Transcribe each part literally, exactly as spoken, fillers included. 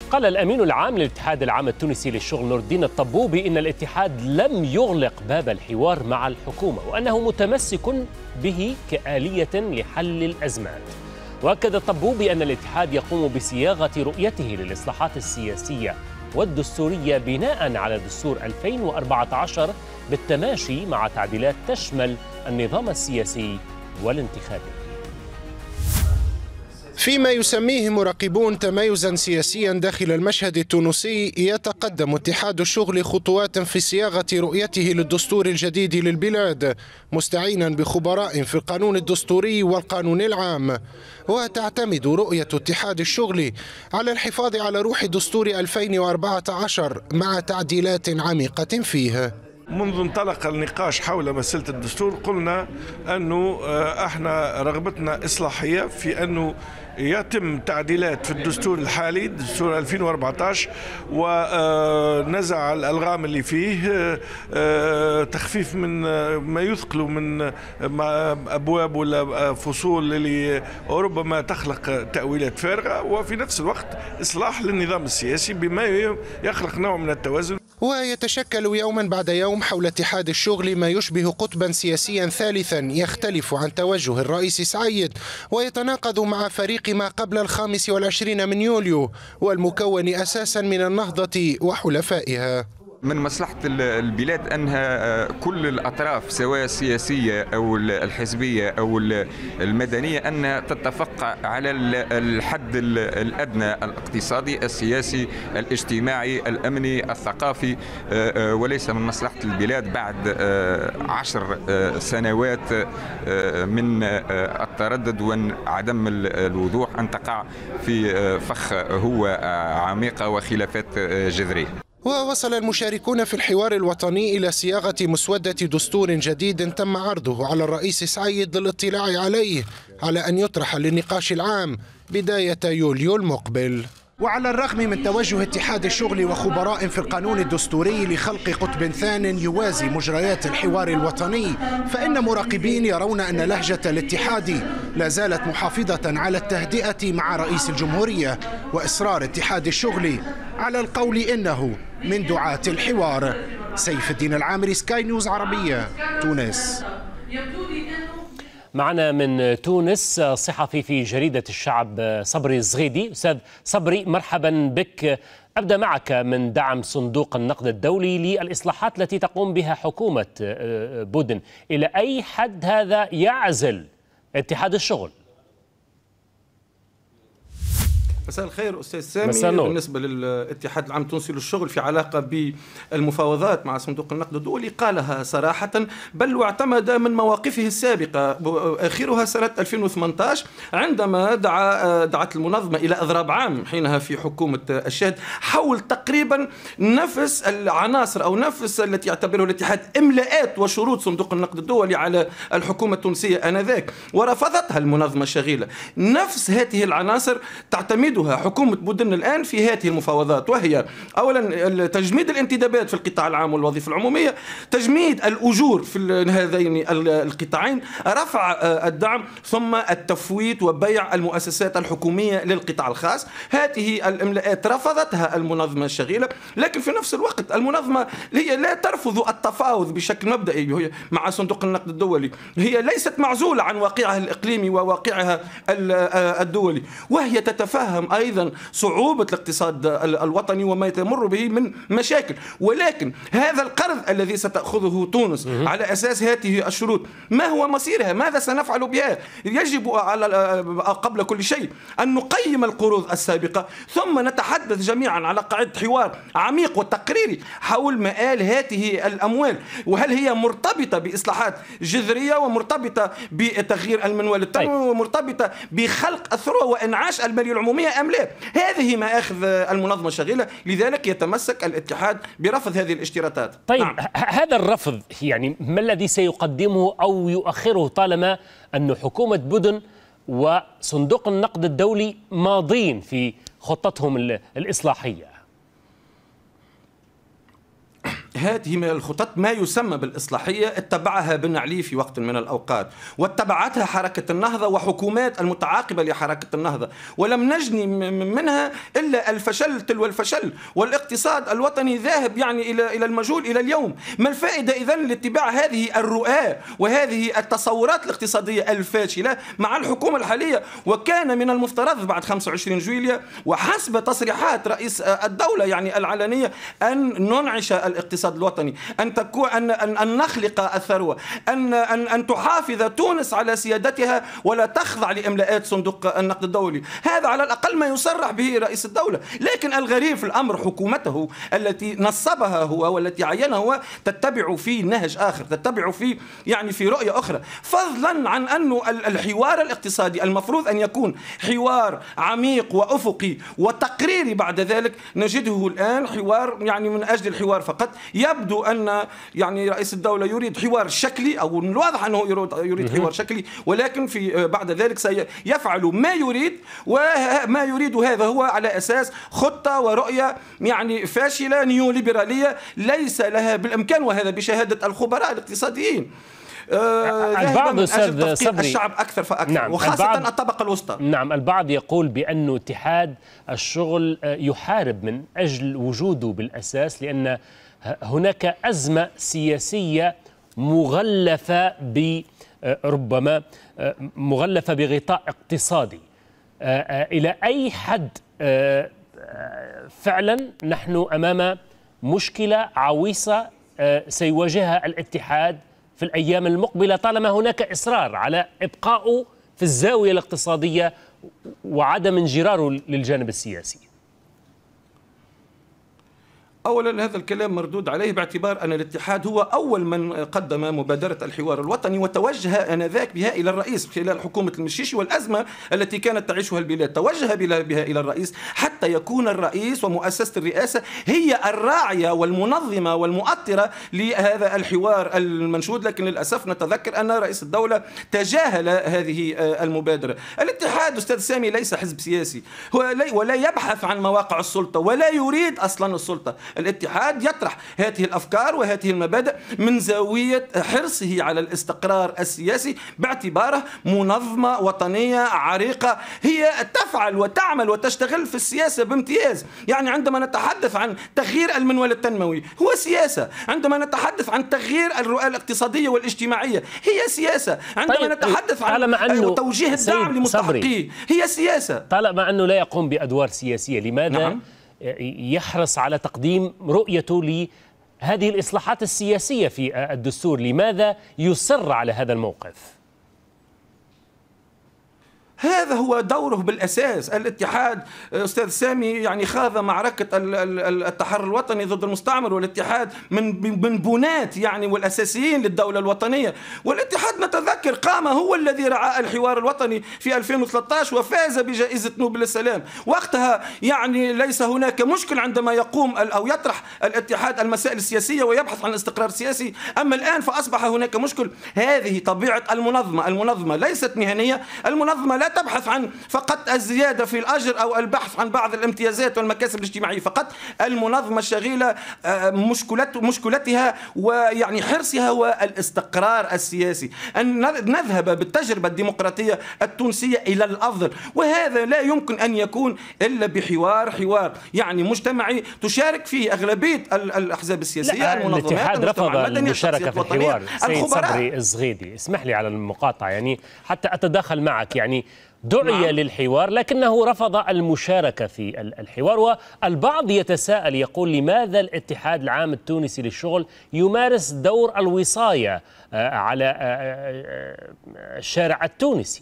قال الأمين العام للاتحاد العام التونسي للشغل نور الدين الطبوبي إن الاتحاد لم يغلق باب الحوار مع الحكومة وأنه متمسك به كآلية لحل الأزمات. وأكد الطبوبي أن الاتحاد يقوم بصياغة رؤيته للإصلاحات السياسية والدستورية بناء على دستور ألفين وأربعة عشر بالتماشي مع تعديلات تشمل النظام السياسي والانتخابي. فيما يسميه مراقبون تمايزا سياسيا داخل المشهد التونسي، يتقدم اتحاد الشغل خطوات في صياغة رؤيته للدستور الجديد للبلاد مستعينا بخبراء في القانون الدستوري والقانون العام. وتعتمد رؤية اتحاد الشغل على الحفاظ على روح دستور ألفين وأربعة عشر مع تعديلات عميقة فيه. منذ انطلق النقاش حول مسألة الدستور قلنا أنه احنا رغبتنا إصلاحية في أنه يتم تعديلات في الدستور الحالي دستور ألفين وأربعة عشر ونزع الألغام اللي فيه، تخفيف من ما يثقل من أبواب ولا فصول اللي ربما تخلق تأويلات فارغة، وفي نفس الوقت إصلاح للنظام السياسي بما يخلق نوع من التوازن. ويتشكل يوما بعد يوم حول اتحاد الشغل ما يشبه قطبا سياسيا ثالثا يختلف عن توجه الرئيس سعيد ويتناقض مع فريق ما قبل الخامس والعشرين من يوليو والمكون أساسا من النهضة وحلفائها. من مصلحة البلاد أنها كل الأطراف سواء السياسية أو الحزبية أو المدنية أنها تتفق على الحد الأدنى الاقتصادي السياسي الاجتماعي الأمني الثقافي، وليس من مصلحة البلاد بعد عشر سنوات من التردد وعدم الوضوح أن تقع في فخ هو عميقة وخلافات جذرية. ووصل المشاركون في الحوار الوطني إلى صياغة مسودة دستور جديد تم عرضه على الرئيس سعيد للاطلاع عليه على أن يطرح للنقاش العام بداية يوليو المقبل. وعلى الرغم من توجه اتحاد الشغل وخبراء في القانون الدستوري لخلق قطب ثان يوازي مجريات الحوار الوطني، فإن مراقبين يرون أن لهجة الاتحاد لا زالت محافظة على التهدئة مع رئيس الجمهورية، وإصرار اتحاد الشغل على القول إنه من دعاة الحوار. سيف الدين العامري، سكاي نيوز عربية، تونس. معنا من تونس صحفي في جريدة الشعب صبري الزغيدي. أستاذ صبري، مرحبا بك. أبدأ معك من دعم صندوق النقد الدولي للإصلاحات التي تقوم بها حكومة بودن، إلى أي حد هذا يعزل اتحاد الشغل؟ مساء الخير أستاذ سامي. بالنسبة للاتحاد العام التونسي للشغل في علاقة بالمفاوضات مع صندوق النقد الدولي قالها صراحة، بل واعتمد من مواقفه السابقة آخرها سنة ألفين وثمانية عشر عندما دعا دعت المنظمة إلى إضراب عام حينها في حكومة الشهد حول تقريبا نفس العناصر أو نفس التي يعتبره الاتحاد إملاءات وشروط صندوق النقد الدولي على الحكومة التونسية آنذاك، ورفضتها المنظمة الشغيلة. نفس هذه العناصر تعتمد حكومة بودن الآن في هذه المفاوضات، وهي أولا تجميد الانتدابات في القطاع العام والوظيفة العمومية، تجميد الأجور في هذين القطاعين، رفع الدعم، ثم التفويت وبيع المؤسسات الحكومية للقطاع الخاص. هذه الإملاءات رفضتها المنظمة الشغيلة، لكن في نفس الوقت المنظمة هي لا ترفض التفاوض بشكل مبدئي مع صندوق النقد الدولي، هي ليست معزولة عن واقعها الإقليمي وواقعها الدولي، وهي تتفهم أيضا صعوبة الاقتصاد الوطني وما تمر به من مشاكل. ولكن هذا القرض الذي ستأخذه تونس على أساس هذه الشروط، ما هو مصيرها؟ ماذا سنفعل بها؟ يجب على قبل كل شيء أن نقيم القروض السابقة، ثم نتحدث جميعا على قاعدة حوار عميق وتقريري حول مآل هذه الأموال، وهل هي مرتبطة بإصلاحات جذرية ومرتبطة بتغيير المنوال التنموي ومرتبطة بخلق الثروة وإنعاش المالية العمومية أم لا؟ هذه مآخذ المنظمة الشغيلة، لذلك يتمسك الاتحاد برفض هذه الاشتراطات. طيب نعم. هذا الرفض يعني ما الذي سيقدمه أو يؤخره طالما أن حكومة بودن وصندوق النقد الدولي ماضين في خطتهم الإصلاحية؟ هذه من الخطط ما يسمى بالإصلاحية اتبعها بن علي في وقت من الأوقات، واتبعتها حركة النهضة وحكومات المتعاقبة لحركة النهضة، ولم نجني منها إلا الفشل تلو الفشل، والاقتصاد الوطني ذاهب يعني إلى إلى المجهول إلى اليوم. ما الفائدة إذن لاتباع هذه الرؤى وهذه التصورات الاقتصادية الفاشلة مع الحكومة الحالية؟ وكان من المفترض بعد خمسة وعشرين جويلية وحسب تصريحات رئيس الدولة يعني العلنية أن ننعش الاقتصاد الوطني، أن تكون أن أن نخلق الثروة، أن أن أن تحافظ تونس على سيادتها ولا تخضع لإملاءات صندوق النقد الدولي. هذا على الأقل ما يصرح به رئيس الدولة، لكن الغريب في الأمر حكومته التي نصبها هو والتي عينها هو تتبع في نهج آخر، تتبع في يعني في رؤية أخرى، فضلا عن أنه الحوار الاقتصادي المفروض أن يكون حوار عميق وأفقي وتقريري، بعد ذلك نجده الآن حوار يعني من أجل الحوار فقط. يبدو أن يعني رئيس الدولة يريد حوار شكلي، أو من الواضح أنه يريد حوار شكلي، ولكن في بعد ذلك سيفعل ما يريد، وما يريد هذا هو على أساس خطة ورؤية يعني فاشلة نيوليبرالية ليس لها بالإمكان، وهذا بشهادة الخبراء الاقتصاديين. آه البعض أستاذ صبري الشعب أكثر فأكثر، نعم، وخاصة الطبقة الوسطى. نعم، البعض يقول بأن اتحاد الشغل يحارب من أجل وجوده بالأساس، لأن هناك أزمة سياسية مغلفة ب ربما مغلفة بغطاء اقتصادي. إلى أي حد فعلا نحن أمام مشكلة عويصة سيواجهها الاتحاد في الأيام المقبلة طالما هناك إصرار على إبقائه في الزاوية الاقتصادية وعدم انجراره للجانب السياسي؟ أولا هذا الكلام مردود عليه باعتبار أن الاتحاد هو أول من قدم مبادرة الحوار الوطني، وتوجه آنذاك بها إلى الرئيس خلال حكومة المشيشي والأزمة التي كانت تعيشها البلاد، توجه بها إلى الرئيس حتى يكون الرئيس ومؤسسة الرئاسة هي الراعية والمنظمة والمؤطرة لهذا الحوار المنشود. لكن للأسف نتذكر أن رئيس الدولة تجاهل هذه المبادرة. الاتحاد أستاذ سامي ليس حزب سياسي ولا يبحث عن مواقع السلطة ولا يريد أصلا السلطة. الاتحاد يطرح هذه الأفكار وهذه المبادئ من زاوية حرصه على الاستقرار السياسي باعتباره منظمة وطنية عريقة هي تفعل وتعمل وتشتغل في السياسة بامتياز. يعني عندما نتحدث عن تغيير المنوال التنموي هو سياسة، عندما نتحدث عن تغيير الرؤى الاقتصادية والاجتماعية هي سياسة، عندما طيب نتحدث عن توجيه الدعم لمستحقيه هي سياسة. طالما أنه لا يقوم بأدوار سياسية، لماذا نعم. يحرص على تقديم رؤيته لهذه الإصلاحات السياسية في الدستور؟ لماذا يصر على هذا الموقف؟ هذا هو دوره بالأساس. الاتحاد أستاذ سامي يعني خاض معركة التحرر الوطني ضد المستعمر، والاتحاد من من بنات يعني والأساسيين للدولة الوطنية. والاتحاد نتذكر قام هو الذي رعى الحوار الوطني في ألفين وثلاثة عشر وفاز بجائزة نوبل للسلام. وقتها يعني ليس هناك مشكل عندما يقوم أو يطرح الاتحاد المسائل السياسية ويبحث عن الاستقرار السياسي. أما الآن فأصبح هناك مشكل. هذه طبيعة المنظمة. المنظمة ليست مهنية، المنظمة لا تبحث عن فقط الزيادة في الأجر أو البحث عن بعض الامتيازات والمكاسب الاجتماعية فقط. المنظمة الشغيلة مشكلت مشكلتها ويعني حرصها هو الاستقرار السياسي، أن نذهب بالتجربة الديمقراطية التونسية إلى الأفضل، وهذا لا يمكن أن يكون إلا بحوار حوار يعني مجتمعي تشارك فيه أغلبية الأحزاب السياسية. المنظمات الاتحاد رفض المشاركة في الحوار. سيد صبري الزغيدي، اسمح لي على المقاطعة يعني حتى أتداخل معك. يعني دعي نعم. للحوار لكنه رفض المشاركة في الحوار، والبعض يتساءل يقول لماذا الاتحاد العام التونسي للشغل يمارس دور الوصاية على الشارع التونسي؟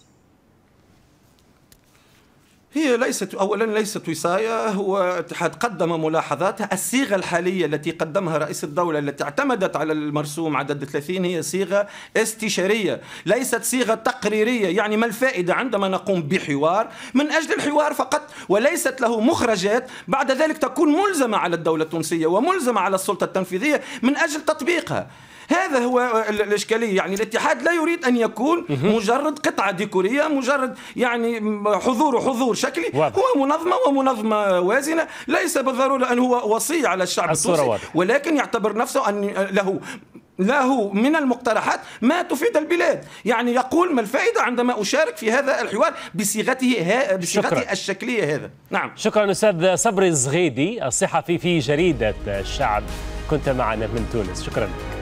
هي ليست أولا ليست وصاية، هو اتحاد قدم ملاحظات. الصيغة الحالية التي قدمها رئيس الدولة التي اعتمدت على المرسوم عدد ثلاثين هي صيغة استشارية ليست صيغة تقريرية. يعني ما الفائدة عندما نقوم بحوار من أجل الحوار فقط وليست له مخرجات بعد ذلك تكون ملزمة على الدولة التونسية وملزمة على السلطة التنفيذية من أجل تطبيقها؟ هذا هو الإشكالية. يعني الاتحاد لا يريد أن يكون مجرد قطعة ديكورية، مجرد يعني حضور حضور شكلي. واضح. هو منظمة ومنظمة وازنة، ليس بالضرورة أن هو وصي على الشعب التونسي، ولكن يعتبر نفسه أن له له من المقترحات ما تفيد البلاد. يعني يقول ما الفائدة عندما أشارك في هذا الحوار بصيغته ها بصيغته الشكلية هذا. نعم. شكرا أستاذ صبري الزغيدي الصحفي في جريدة الشعب، كنت معنا من تونس. شكرا لك.